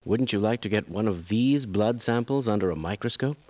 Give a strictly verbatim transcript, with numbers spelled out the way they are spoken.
Wouldn't you like to get one of these blood samples under a microscope?